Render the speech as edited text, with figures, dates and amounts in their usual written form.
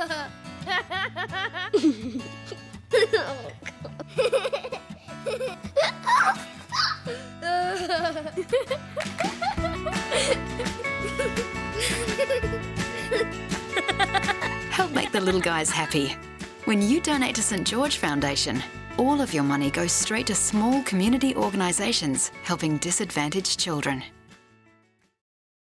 Help make the little guys happy. When you donate to St. George Foundation, all of your money goes straight to small community organisations helping disadvantaged children.